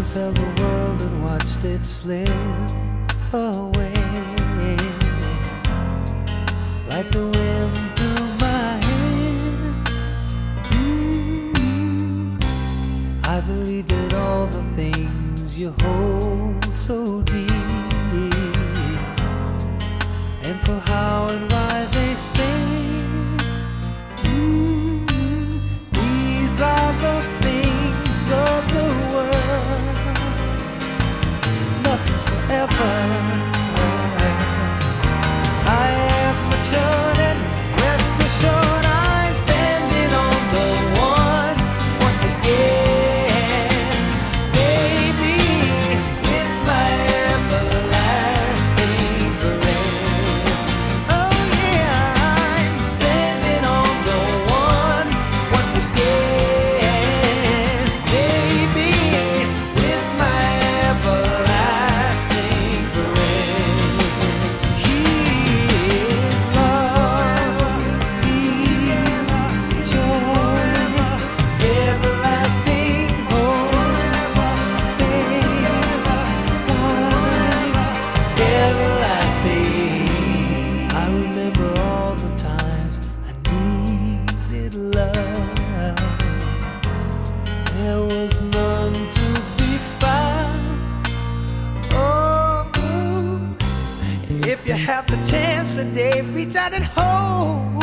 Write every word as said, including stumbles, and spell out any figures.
once held the world and watched it slip away, like the wind through my hair. mm I believed in all the things you hold so deep, and for how and why they stay. mm These are the things of the world. Nothing's forever. I have matured, and rest assured I'm standing on the one once again, baby, with my everlasting friend. Oh yeah, I'm standing on the one once again, baby, with my everlasting friend. He is love, peace, joy, everlasting hope, faith, life, everlasting. I remember all the times I needed love. There was none to be found. Oh, if you have the chance today, reach out and hold